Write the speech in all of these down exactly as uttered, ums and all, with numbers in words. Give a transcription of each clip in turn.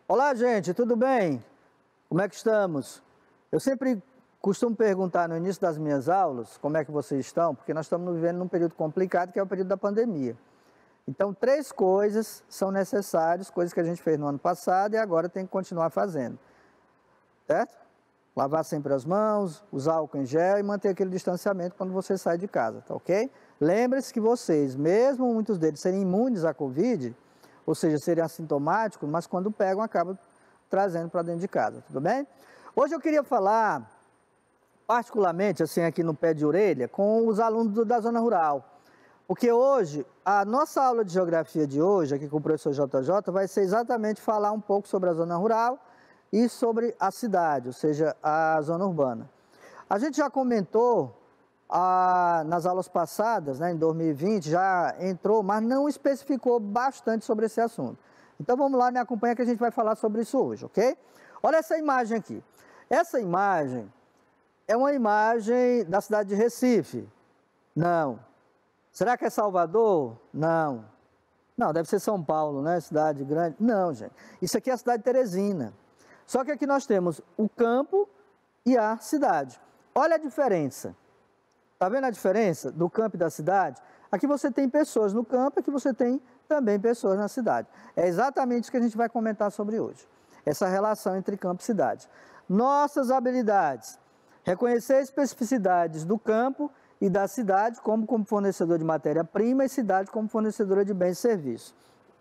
Olá, gente, tudo bem? Como é que estamos? Eu sempre costumo perguntar no início das minhas aulas como é que vocês estão, porque nós estamos vivendo num período complicado, que é o período da pandemia. Então, três coisas são necessárias, coisas que a gente fez no ano passado e agora tem que continuar fazendo. Certo? Lavar sempre as mãos, usar álcool em gel e manter aquele distanciamento quando você sai de casa, tá ok? Lembre-se que vocês, mesmo muitos deles serem imunes à Covid, ou seja, serem assintomáticos, mas quando pegam, acabam trazendo para dentro de casa, tudo bem? Hoje eu queria falar, particularmente, assim, aqui no pé de orelha, com os alunos do, da zona rural. Porque hoje, a nossa aula de geografia de hoje, aqui com o professor J J, vai ser exatamente falar um pouco sobre a zona rural e sobre a cidade, ou seja, a zona urbana. A gente já comentou ah, nas aulas passadas, né, em dois mil e vinte, já entrou, mas não especificou bastante sobre esse assunto. Então vamos lá, me acompanha que a gente vai falar sobre isso hoje, ok? Olha essa imagem aqui. Essa imagem é uma imagem da cidade de Recife? Não. Será que é Salvador? Não. Não, deve ser São Paulo, né? Cidade grande. Não, gente. Isso aqui é a cidade de Teresina. Só que aqui nós temos o campo e a cidade. Olha a diferença. Está vendo a diferença do campo e da cidade? Aqui você tem pessoas no campo, aqui você tem também pessoas na cidade. É exatamente isso que a gente vai comentar sobre hoje. Essa relação entre campo e cidade. Nossas habilidades. Reconhecer especificidades do campo e da cidade como, como fornecedor de matéria-prima e cidade como fornecedora de bens e serviços.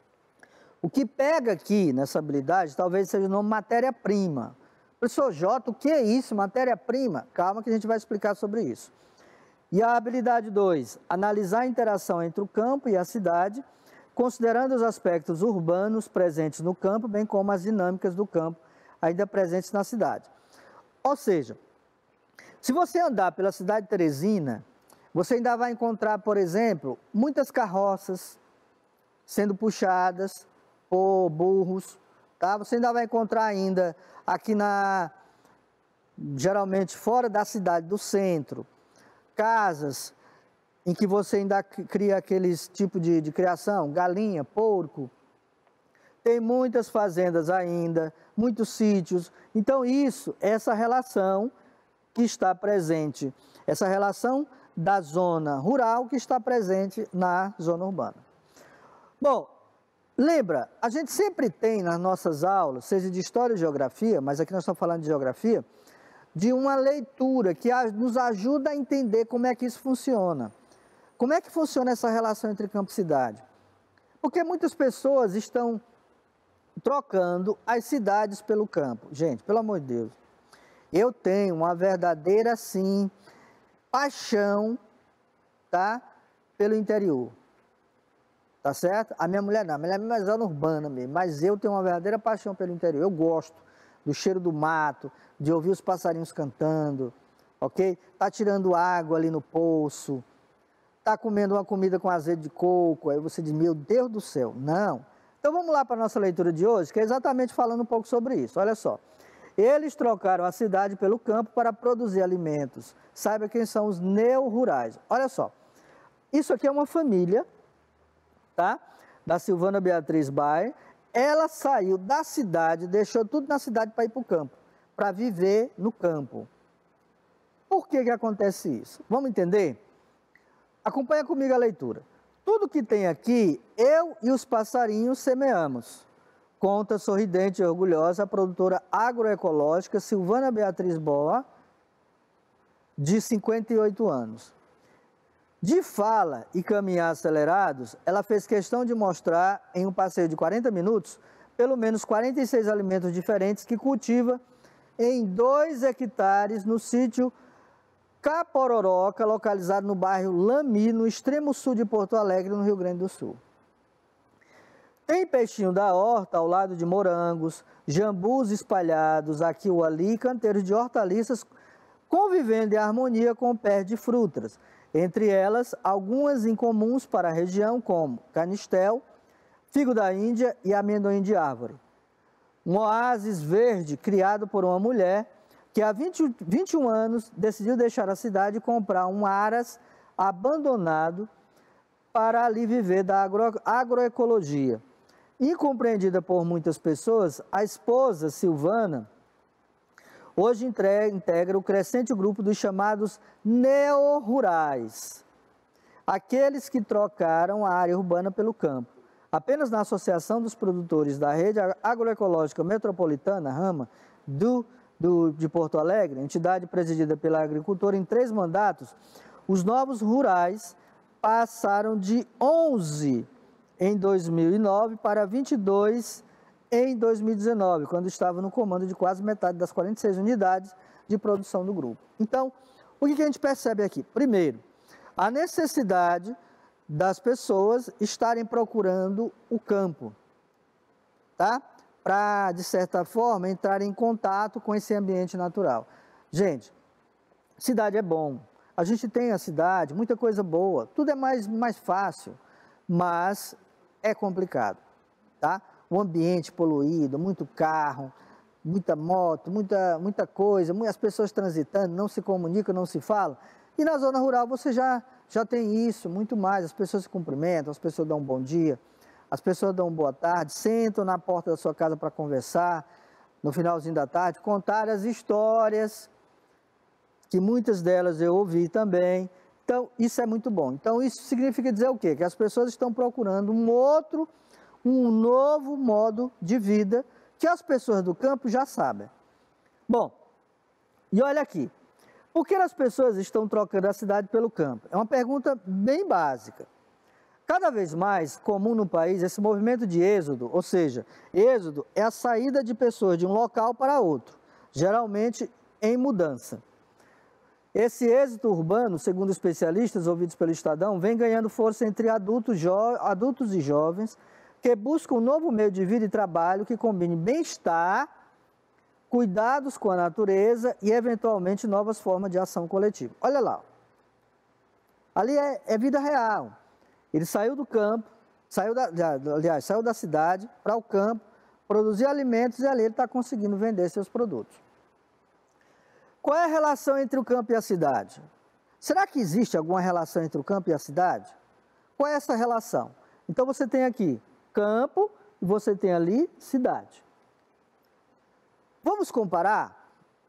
O que pega aqui nessa habilidade talvez seja o nome matéria-prima. Professor J, o que é isso, matéria-prima? Calma que a gente vai explicar sobre isso. E a habilidade dois, analisar a interação entre o campo e a cidade, considerando os aspectos urbanos presentes no campo, bem como as dinâmicas do campo ainda presentes na cidade. Ou seja, se você andar pela cidade de Teresina, você ainda vai encontrar, por exemplo, muitas carroças sendo puxadas por burros, tá? Você ainda vai encontrar ainda aqui na, geralmente fora da cidade, do centro, casas em que você ainda cria aqueles tipos de, de criação, galinha, porco. Tem muitas fazendas ainda, muitos sítios. Então isso, essa relação que está presente, essa relação da zona rural que está presente na zona urbana. Bom, lembra, a gente sempre tem nas nossas aulas, seja de História e Geografia, mas aqui nós estamos falando de Geografia, de uma leitura que nos ajuda a entender como é que isso funciona. Como é que funciona essa relação entre campo e cidade? Porque muitas pessoas estão trocando as cidades pelo campo. Gente, pelo amor de Deus, eu tenho uma verdadeira, sim, paixão, tá, pelo interior. Tá certo? A minha mulher não, a minha mulher é mais zona urbana mesmo, mas eu tenho uma verdadeira paixão pelo interior. Eu gosto do cheiro do mato, de ouvir os passarinhos cantando, ok? Tá tirando água ali no poço, tá comendo uma comida com azeite de coco, aí você diz, meu Deus do céu, não. Então vamos lá para a nossa leitura de hoje, que é exatamente falando um pouco sobre isso, olha só. Eles trocaram a cidade pelo campo para produzir alimentos. Saiba quem são os neo-rurais. Olha só, isso aqui é uma família, tá? Da Silvana Beatriz Baer. Ela saiu da cidade, deixou tudo na cidade para ir para o campo, para viver no campo. Por que que acontece isso? Vamos entender? Acompanha comigo a leitura. Tudo que tem aqui, eu e os passarinhos semeamos. Conta sorridente e orgulhosa a produtora agroecológica Silvana Beatriz Boa, de cinquenta e oito anos. De fala e caminhar acelerados, ela fez questão de mostrar em um passeio de quarenta minutos, pelo menos quarenta e seis alimentos diferentes que cultiva em dois hectares no sítio Capororoca, localizado no bairro Lami, no extremo sul de Porto Alegre, no Rio Grande do Sul. Tem peixinho da horta ao lado de morangos, jambus espalhados aqui ou ali, canteiros de hortaliças convivendo em harmonia com pés de frutas. Entre elas, algumas incomuns para a região, como canistel, figo da Índia e amendoim de árvore. Um oásis verde criado por uma mulher que há vinte, vinte e um anos decidiu deixar a cidade e comprar um aras abandonado para ali viver da agro, agroecologia. incompreendida por muitas pessoas, a esposa Silvana hoje integra o crescente grupo dos chamados neo-rurais, aqueles que trocaram a área urbana pelo campo. Apenas na Associação dos Produtores da Rede Agroecológica Metropolitana, Rama, do, do, de Porto Alegre, entidade presidida pela agricultora em três mandatos, os novos rurais passaram de onze em dois mil e nove para vinte e dois em dois mil e dezenove, quando estava no comando de quase metade das quarenta e seis unidades de produção do grupo. Então, o que a gente percebe aqui? Primeiro, a necessidade das pessoas estarem procurando o campo, tá? Para, de certa forma, entrar em contato com esse ambiente natural. Gente, cidade é bom, a gente tem a cidade, muita coisa boa, tudo é mais, mais fácil, mas é complicado, tá? O ambiente poluído, muito carro, muita moto, muita, muita coisa, as pessoas transitando, não se comunicam, não se falam. E na zona rural você já, já tem isso, muito mais, as pessoas se cumprimentam, as pessoas dão um bom dia, as pessoas dão uma boa tarde, sentam na porta da sua casa para conversar, no finalzinho da tarde, contar as histórias, que muitas delas eu ouvi também. Então, isso é muito bom. Então, isso significa dizer o quê? Que as pessoas estão procurando um outro, um novo modo de vida que as pessoas do campo já sabem. Bom, e olha aqui, por que as pessoas estão trocando a cidade pelo campo? É uma pergunta bem básica. Cada vez mais comum no país esse movimento de êxodo, ou seja, êxodo é a saída de pessoas de um local para outro, geralmente em mudança. Esse êxito urbano, segundo especialistas ouvidos pelo Estadão, vem ganhando força entre adultos, adultos e jovens que buscam um novo meio de vida e trabalho que combine bem-estar, cuidados com a natureza e, eventualmente, novas formas de ação coletiva. Olha lá, ali é, é vida real. Ele saiu do campo, saiu da, aliás, saiu da cidade para o campo, produzir alimentos e ali ele está conseguindo vender seus produtos. Qual é a relação entre o campo e a cidade? Será que existe alguma relação entre o campo e a cidade? Qual é essa relação? Então você tem aqui campo e você tem ali cidade. Vamos comparar?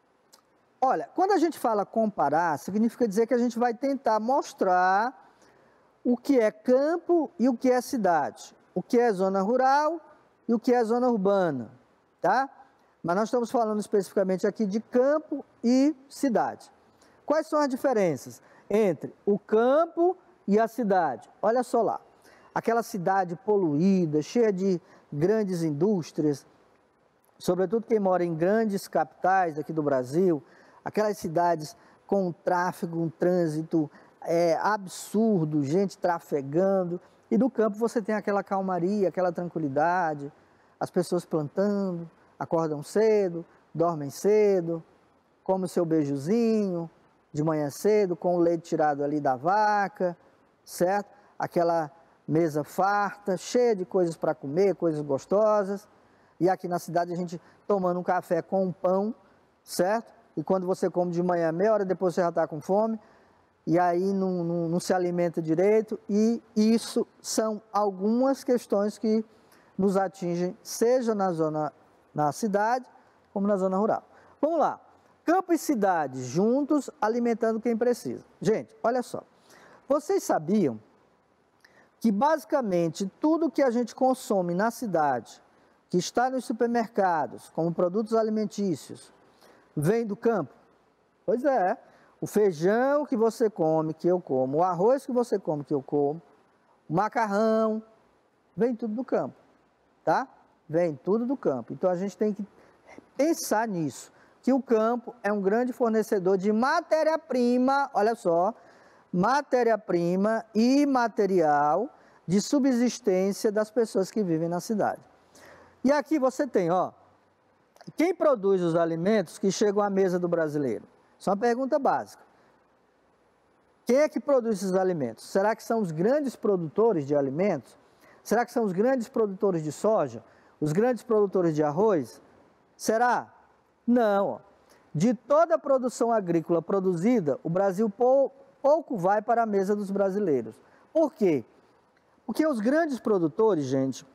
Olha, quando a gente fala comparar, significa dizer que a gente vai tentar mostrar o que é campo e o que é cidade, o que é zona rural e o que é zona urbana, tá? Mas nós estamos falando especificamente aqui de campo e cidade. Quais são as diferenças entre o campo e a cidade? Olha só lá, aquela cidade poluída, cheia de grandes indústrias, sobretudo quem mora em grandes capitais aqui do Brasil, aquelas cidades com um tráfego, um trânsito é, absurdo, gente trafegando, e no campo você tem aquela calmaria, aquela tranquilidade, as pessoas plantando, acordam cedo, dormem cedo, comem o seu beijuzinho de manhã cedo, com o leite tirado ali da vaca, certo? Aquela mesa farta, cheia de coisas para comer, coisas gostosas. E aqui na cidade a gente tomando um café com um pão, certo? E quando você come de manhã, meia hora depois você já está com fome, e aí não, não, não se alimenta direito. E isso são algumas questões que nos atingem, seja na zona na cidade, como na zona rural. Vamos lá, campo e cidade juntos, alimentando quem precisa. Gente, olha só, vocês sabiam que basicamente tudo que a gente consome na cidade, que está nos supermercados, como produtos alimentícios, vem do campo? Pois é, o feijão que você come, que eu como, o arroz que você come, que eu como, o macarrão, vem tudo do campo, tá? Vem tudo do campo. Então, a gente tem que pensar nisso, que o campo é um grande fornecedor de matéria-prima, olha só, matéria-prima e material de subsistência das pessoas que vivem na cidade. E aqui você tem, ó, quem produz os alimentos que chegam à mesa do brasileiro? Isso é uma pergunta básica. Quem é que produz esses alimentos? Será que são os grandes produtores de alimentos? Será que são os grandes produtores de soja? Os grandes produtores de arroz? Será? Não. De toda a produção agrícola produzida, o Brasil pou, pouco vai para a mesa dos brasileiros. Por quê? Porque os grandes produtores, gente,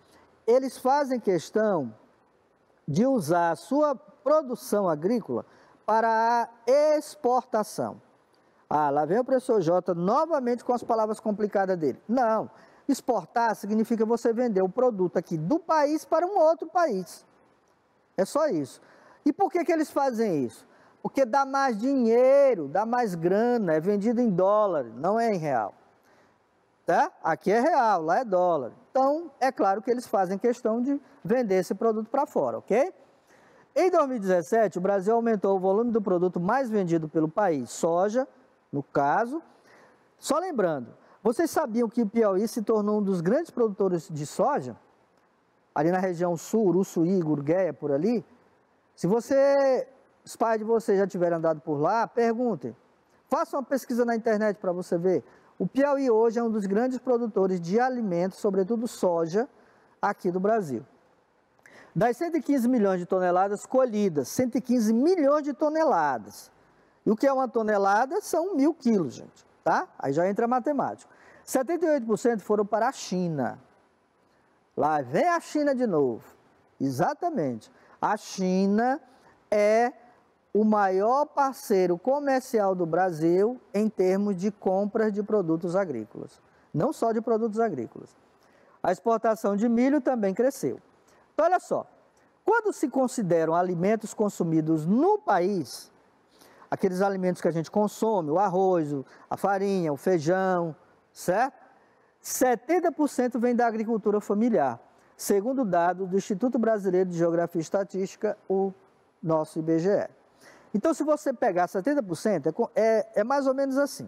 eles fazem questão de usar a sua produção agrícola para a exportação. Ah, lá vem o professor Jota novamente com as palavras complicadas dele. Não, exportar significa você vender o produto aqui do país para um outro país. É só isso. E por que que eles fazem isso? Porque dá mais dinheiro, dá mais grana, é vendido em dólar, não é em real. Tá? Aqui é real, lá é dólar. Então, é claro que eles fazem questão de vender esse produto para fora, ok? Em dois mil e dezessete, o Brasil aumentou o volume do produto mais vendido pelo país, soja, no caso. Só lembrando, vocês sabiam que o Piauí se tornou um dos grandes produtores de soja? Ali na região sul, Uruçuí, Gurgueia, por ali. Se você, os pais de vocês já tiverem andado por lá, perguntem. Faça uma pesquisa na internet para você ver. O Piauí hoje é um dos grandes produtores de alimentos, sobretudo soja, aqui do Brasil. Das cento e quinze milhões de toneladas colhidas, cento e quinze milhões de toneladas. E o que é uma tonelada? São mil quilos, gente, tá? Aí já entra a matemática. setenta e oito por cento foram para a China. Lá vem a China de novo. Exatamente. A China é o maior parceiro comercial do Brasil em termos de compras de produtos agrícolas. Não só de produtos agrícolas. A exportação de milho também cresceu. Então, olha só. Quando se consideram alimentos consumidos no país, aqueles alimentos que a gente consome, o arroz, a farinha, o feijão, certo? setenta por cento vem da agricultura familiar, segundo dados do Instituto Brasileiro de Geografia e Estatística, o nosso I B G E. Então, se você pegar setenta por cento, é, é mais ou menos assim.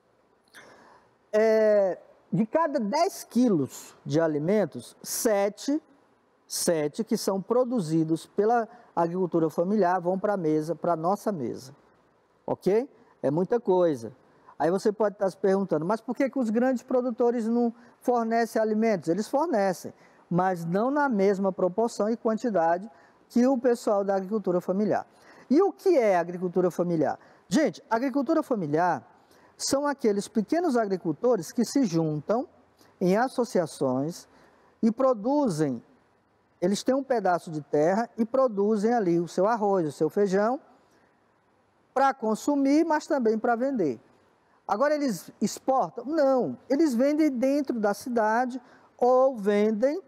É, de cada dez quilos de alimentos, sete, sete que são produzidos pela agricultura familiar vão para a mesa, para a nossa mesa. Ok? É muita coisa. Aí você pode estar se perguntando, mas por que que os grandes produtores não fornecem alimentos? Eles fornecem, mas não na mesma proporção e quantidade que o pessoal da agricultura familiar. E o que é agricultura familiar? Gente, agricultura familiar são aqueles pequenos agricultores que se juntam em associações e produzem, eles têm um pedaço de terra e produzem ali o seu arroz, o seu feijão, para consumir, mas também para vender. Agora, eles exportam? Não, eles vendem dentro da cidade ou vendem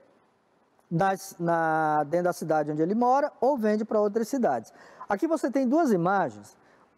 nas, na, dentro da cidade onde ele mora ou vende para outras cidades. Aqui você tem duas imagens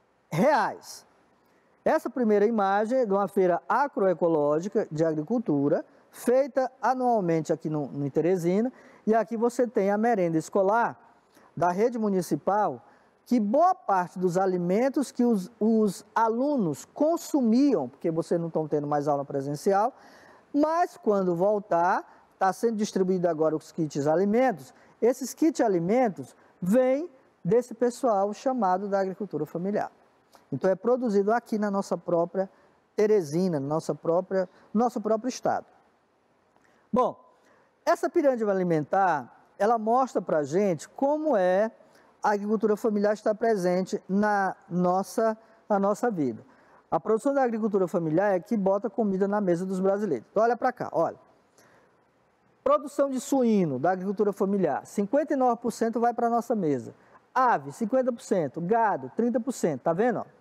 reais. Essa primeira imagem é de uma feira agroecológica de agricultura, feita anualmente aqui no, no Teresina, e aqui você tem a merenda escolar da rede municipal, que boa parte dos alimentos que os, os alunos consumiam, porque vocês não estão tendo mais aula presencial, mas quando voltar, está sendo distribuído agora os kits alimentos, esses kits alimentos vêm desse pessoal chamado da agricultura familiar. Então é produzido aqui na nossa própria Teresina, no nossa própria, nosso próprio estado. Bom, essa pirâmide alimentar, ela mostra para a gente como é a agricultura familiar está presente na nossa, na nossa vida. A produção da agricultura familiar é que bota comida na mesa dos brasileiros. Então, olha para cá, olha. Produção de suíno da agricultura familiar, cinquenta e nove por cento vai para a nossa mesa. Ave, cinquenta por cento. Gado, trinta por cento. Tá vendo? Ó?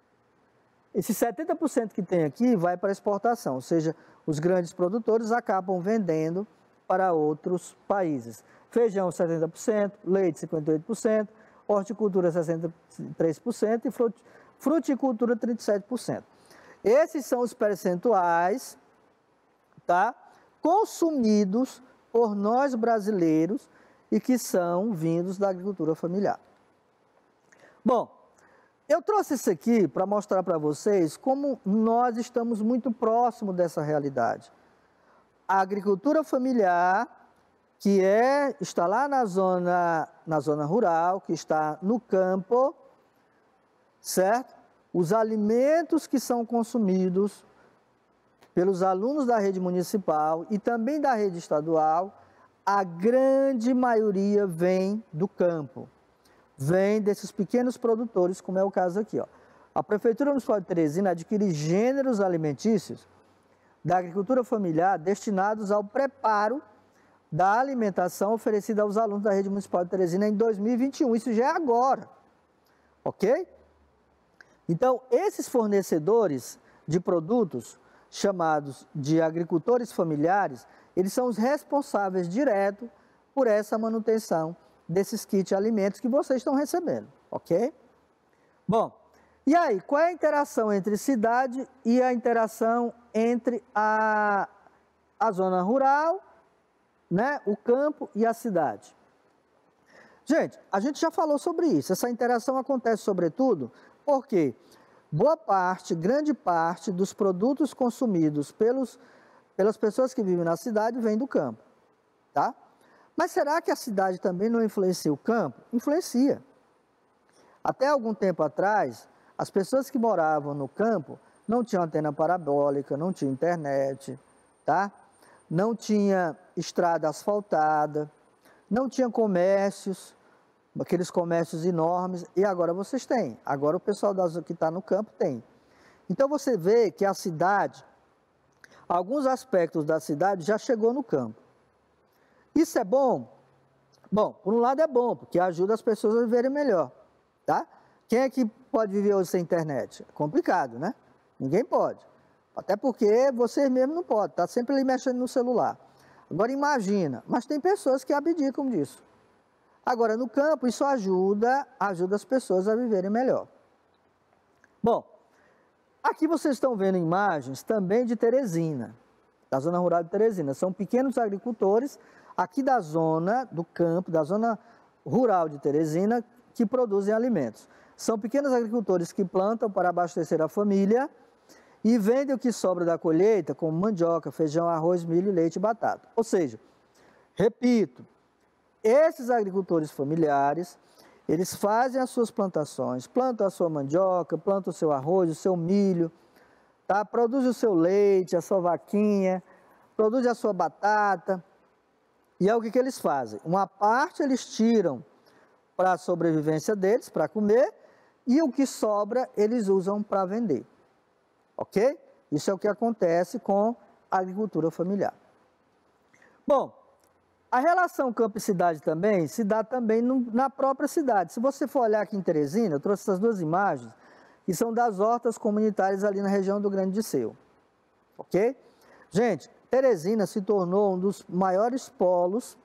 Esse setenta por cento que tem aqui vai para exportação, ou seja, os grandes produtores acabam vendendo para outros países. Feijão, setenta por cento, leite, cinquenta e oito por cento, horticultura, sessenta e três por cento e fruticultura, trinta e sete por cento. Esses são os percentuais, tá, consumidos por nós brasileiros e que são vindos da agricultura familiar. Bom, eu trouxe isso aqui para mostrar para vocês como nós estamos muito próximos dessa realidade. A agricultura familiar, que é, está lá na zona, na zona rural, que está no campo, certo? Os alimentos que são consumidos pelos alunos da rede municipal e também da rede estadual, a grande maioria vem do campo, vem desses pequenos produtores, como é o caso aqui, ó. A Prefeitura Municipal de Teresina adquire gêneros alimentícios da agricultura familiar destinados ao preparo da alimentação oferecida aos alunos da Rede Municipal de Teresina em dois mil e vinte e um. Isso já é agora, ok? Então, esses fornecedores de produtos, chamados de agricultores familiares, eles são os responsáveis direto por essa manutenção desses kits de alimentos que vocês estão recebendo, ok? Bom, e aí, qual é a interação entre cidade e a interação entre a, a zona rural, né, o campo e a cidade? Gente, a gente já falou sobre isso. Essa interação acontece sobretudo porque boa parte, grande parte dos produtos consumidos pelos, pelas pessoas que vivem na cidade vem do campo, tá? Mas será que a cidade também não influencia o campo? Influencia. Até algum tempo atrás, as pessoas que moravam no campo não tinham antena parabólica, não tinham internet, tá? Não tinha estrada asfaltada, não tinha comércios, aqueles comércios enormes, e agora vocês têm. Agora o pessoal que está no campo tem. Então você vê que a cidade, alguns aspectos da cidade já chegou no campo. Isso é bom? Bom, por um lado é bom, porque ajuda as pessoas a viverem melhor, tá? Quem é que pode viver hoje sem internet? É complicado, né? Ninguém pode. Até porque vocês mesmos não podem, tá sempre ali mexendo no celular. Agora imagina, mas tem pessoas que abdicam disso. Agora, no campo, isso ajuda, ajuda as pessoas a viverem melhor. Bom, aqui vocês estão vendo imagens também de Teresina, da zona rural de Teresina. São pequenos agricultores aqui da zona do campo, da zona rural de Teresina, que produzem alimentos. São pequenos agricultores que plantam para abastecer a família e vendem o que sobra da colheita, como mandioca, feijão, arroz, milho, leite e batata. Ou seja, repito, esses agricultores familiares, eles fazem as suas plantações, plantam a sua mandioca, plantam o seu arroz, o seu milho, tá? Produzem o seu leite, a sua vaquinha, produzem a sua batata. E é o que, que eles fazem? Uma parte eles tiram para a sobrevivência deles, para comer, e o que sobra eles usam para vender. Ok? Isso é o que acontece com a agricultura familiar. Bom, a relação campo e cidade também se dá também no, na própria cidade. Se você for olhar aqui em Teresina, eu trouxe essas duas imagens, que são das hortas comunitárias ali na região do Grande Disseu. Ok? Gente, Teresina se tornou um dos maiores polos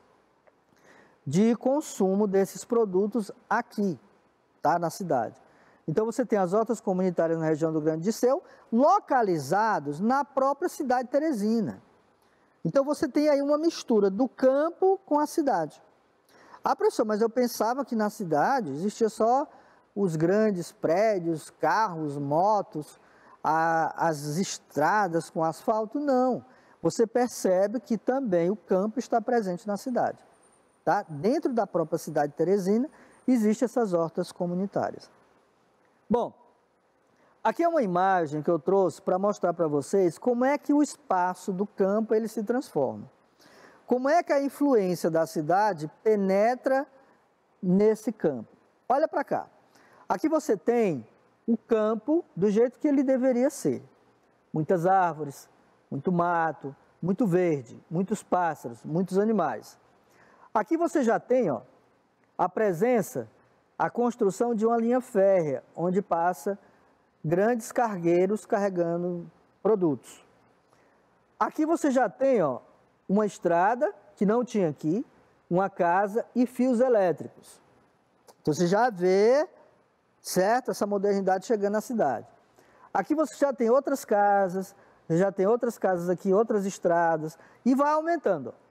de consumo desses produtos aqui, tá, na cidade. Então você tem as hortas comunitárias na região do Grande Disseu, localizados na própria cidade de Teresina. Então você tem aí uma mistura do campo com a cidade. Ah, professor, mas eu pensava que na cidade existia só os grandes prédios, carros, motos, a, as estradas com asfalto. Não. Você percebe que também o campo está presente na cidade. Tá? Dentro da própria cidade de Teresina, existem essas hortas comunitárias. Bom, aqui é uma imagem que eu trouxe para mostrar para vocês como é que o espaço do campo ele se transforma. Como é que a influência da cidade penetra nesse campo. Olha para cá. Aqui você tem o campo do jeito que ele deveria ser. Muitas árvores, muito mato, muito verde, muitos pássaros, muitos animais. Aqui você já tem, ó, a presença, a construção de uma linha férrea, onde passa grandes cargueiros carregando produtos. Aqui você já tem, ó, uma estrada, que não tinha aqui, uma casa e fios elétricos. Então você já vê, certo, essa modernidade chegando na cidade. Aqui você já tem outras casas, já tem outras casas aqui, outras estradas, e vai aumentando, ó,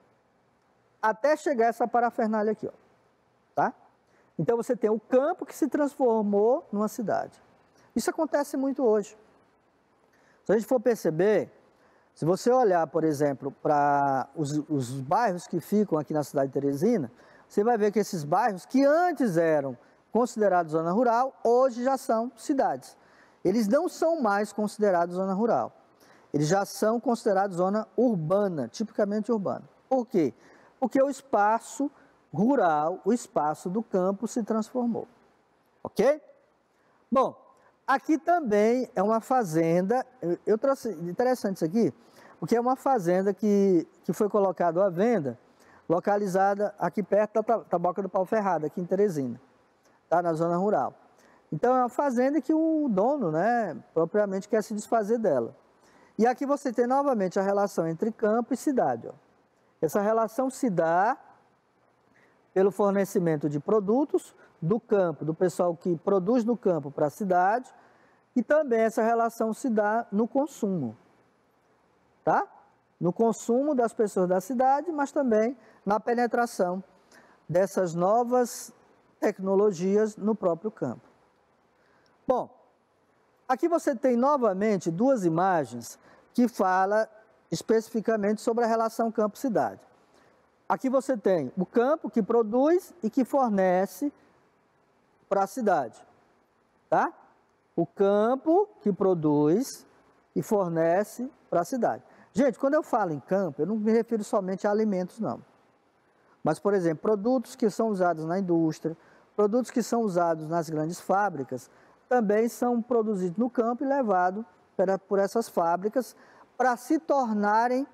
até chegar essa parafernália aqui, ó, tá? Então você tem o campo que se transformou numa cidade. Isso acontece muito hoje. Se a gente for perceber, se você olhar, por exemplo, para os, os bairros que ficam aqui na cidade de Teresina, você vai ver que esses bairros que antes eram considerados zona rural, hoje já são cidades. Eles não são mais considerados zona rural. Eles já são considerados zona urbana, tipicamente urbana. Por quê? Porque o espaço rural, o espaço do campo se transformou. Ok? Bom, aqui também é uma fazenda, eu trouxe, interessante isso aqui, porque é uma fazenda que, que foi colocada à venda localizada aqui perto da Taboca do Pau Ferrado, aqui em Teresina, tá? Na zona rural. Então, é uma fazenda que o dono, né, propriamente quer se desfazer dela. E aqui você tem novamente a relação entre campo e cidade. Ó. Essa relação se dá pelo fornecimento de produtos do campo, do pessoal que produz no campo para a cidade, e também essa relação se dá no consumo, tá? No consumo das pessoas da cidade, mas também na penetração dessas novas tecnologias no próprio campo. Bom, aqui você tem novamente duas imagens que falam especificamente sobre a relação campo-cidade. Aqui você tem o campo que produz e que fornece para a cidade, tá? O campo que produz e fornece para a cidade. Gente, quando eu falo em campo, eu não me refiro somente a alimentos, não. Mas, por exemplo, produtos que são usados na indústria, produtos que são usados nas grandes fábricas, também são produzidos no campo e levados por essas fábricas para se tornarem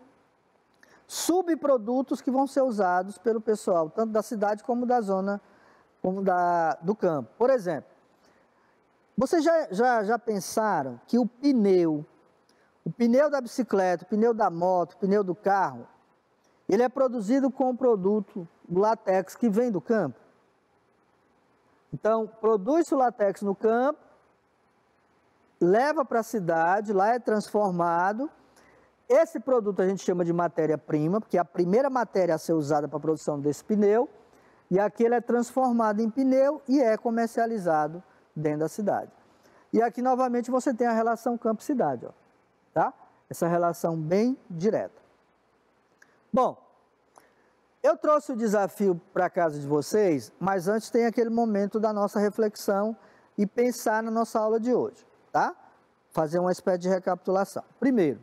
subprodutos que vão ser usados pelo pessoal, tanto da cidade como da zona, como da, do campo. Por exemplo, vocês já, já, já pensaram que o pneu, o pneu da bicicleta, o pneu da moto, o pneu do carro, ele é produzido com o produto do látex que vem do campo? Então, produz o látex no campo, leva para a cidade, lá é transformado. Esse produto a gente chama de matéria-prima, porque é a primeira matéria a ser usada para a produção desse pneu, e aquele é transformado em pneu e é comercializado dentro da cidade. E aqui, novamente, você tem a relação campo-cidade, ó, tá? Essa relação bem direta. Bom, eu trouxe o desafio para a casa de vocês, mas antes tem aquele momento da nossa reflexão e pensar na nossa aula de hoje, tá? Fazer uma espécie de recapitulação. Primeiro,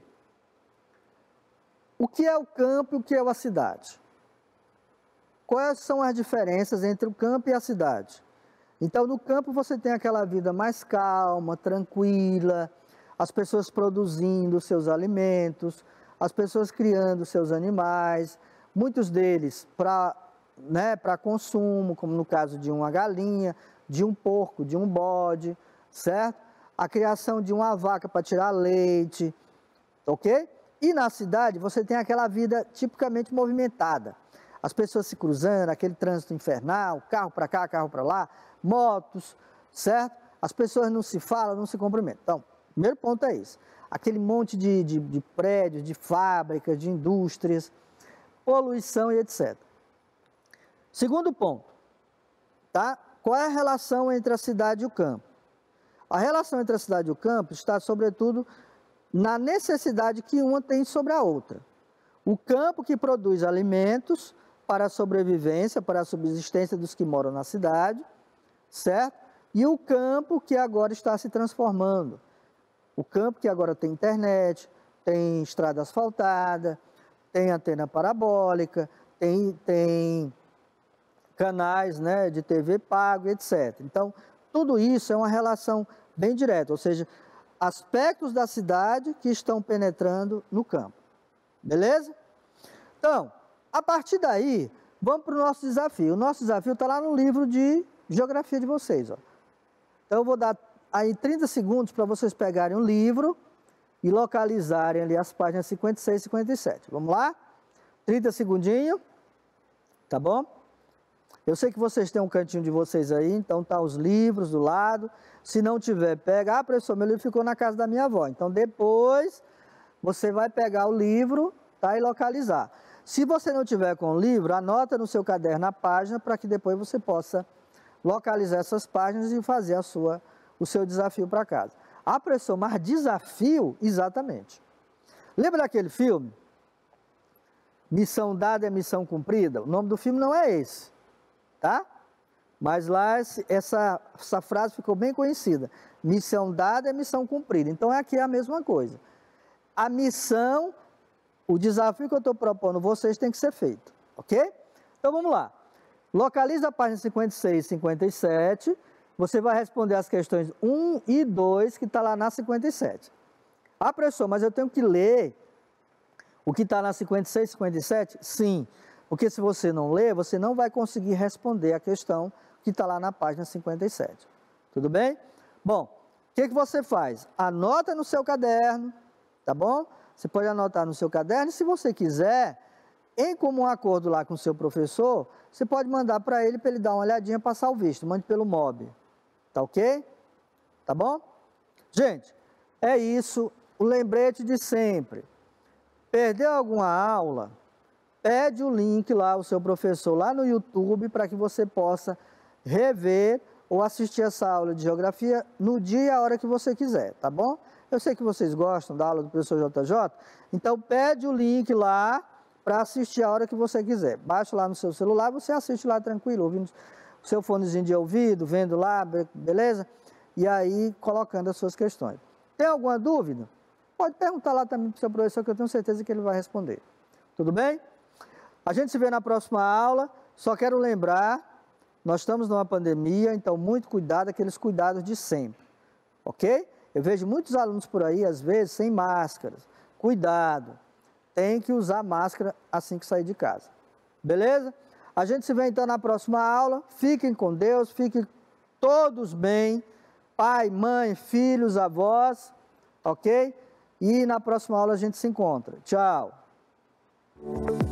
o que é o campo e o que é a cidade? Quais são as diferenças entre o campo e a cidade? Então, no campo você tem aquela vida mais calma, tranquila, as pessoas produzindo seus alimentos, as pessoas criando seus animais, muitos deles para, né, para consumo, como no caso de uma galinha, de um porco, de um bode, certo? A criação de uma vaca para tirar leite, ok? E na cidade você tem aquela vida tipicamente movimentada. As pessoas se cruzando, aquele trânsito infernal, carro para cá, carro para lá, motos, certo? As pessoas não se falam, não se cumprimentam. Então, o primeiro ponto é isso. Aquele monte de, de, de prédios, de fábricas, de indústrias, poluição e etcétera. Segundo ponto, tá? Qual é a relação entre a cidade e o campo? A relação entre a cidade e o campo está, sobretudo, na necessidade que uma tem sobre a outra. O campo que produz alimentos para a sobrevivência, para a subsistência dos que moram na cidade, certo? E o campo que agora está se transformando. O campo que agora tem internet, tem estrada asfaltada, tem antena parabólica, tem, tem canais, né, de T V pago, etcétera. Então, tudo isso é uma relação bem direta, ou seja, aspectos da cidade que estão penetrando no campo. Beleza? Então, a partir daí, vamos para o nosso desafio. O nosso desafio está lá no livro de geografia de vocês. Ó. Então, eu vou dar aí trinta segundos para vocês pegarem o livro e localizarem ali as páginas cinquenta e seis e cinquenta e sete. Vamos lá? trinta segundinhos, tá bom? Eu sei que vocês têm um cantinho de vocês aí, então tá os livros do lado. Se não tiver, pega. Ah, professor, meu livro ficou na casa da minha avó. Então, depois, você vai pegar o livro, tá, e localizar. Se você não tiver com o livro, anota no seu caderno a página para que depois você possa localizar essas páginas e fazer a sua, o seu desafio para casa. Ah, professor, mas desafio? Exatamente. Lembra daquele filme? Missão dada é missão cumprida? O nome do filme não é esse, tá? Mas lá essa, essa frase ficou bem conhecida. Missão dada é missão cumprida. Então aqui é a mesma coisa. A missão, o desafio que eu estou propondo vocês tem que ser feito, ok? Então vamos lá. Localiza a página cinquenta e seis e cinquenta e sete. Você vai responder as questões um e dois que está lá na cinquenta e sete. Ah, professor, mas eu tenho que ler o que está na cinquenta e seis e cinquenta e sete? Sim. Porque se você não ler, você não vai conseguir responder a questão que está lá na página cinquenta e sete. Tudo bem? Bom, o que, que você faz? Anota no seu caderno, tá bom? Você pode anotar no seu caderno e, se você quiser, em comum acordo lá com o seu professor, você pode mandar para ele, para ele dar uma olhadinha, passar o visto. Mande pelo M O B. Tá ok? Tá bom? Gente, é isso. O lembrete de sempre. Perdeu alguma aula? Pede o link lá ao seu professor lá no YouTube para que você possa rever ou assistir essa aula de geografia no dia e a hora que você quiser, tá bom? Eu sei que vocês gostam da aula do professor J J, então pede o link lá para assistir a hora que você quiser. Baixa lá no seu celular, você assiste lá tranquilo, ouvindo o seu fonezinho de ouvido, vendo lá, beleza? E aí colocando as suas questões. Tem alguma dúvida? Pode perguntar lá também para o seu professor, que eu tenho certeza que ele vai responder. Tudo bem? A gente se vê na próxima aula. Só quero lembrar, nós estamos numa pandemia, então muito cuidado, aqueles cuidados de sempre. Ok? Eu vejo muitos alunos por aí, às vezes, sem máscaras. Cuidado, tem que usar máscara assim que sair de casa. Beleza? A gente se vê então na próxima aula. Fiquem com Deus, fiquem todos bem. Pai, mãe, filhos, avós. Ok? E na próxima aula a gente se encontra. Tchau!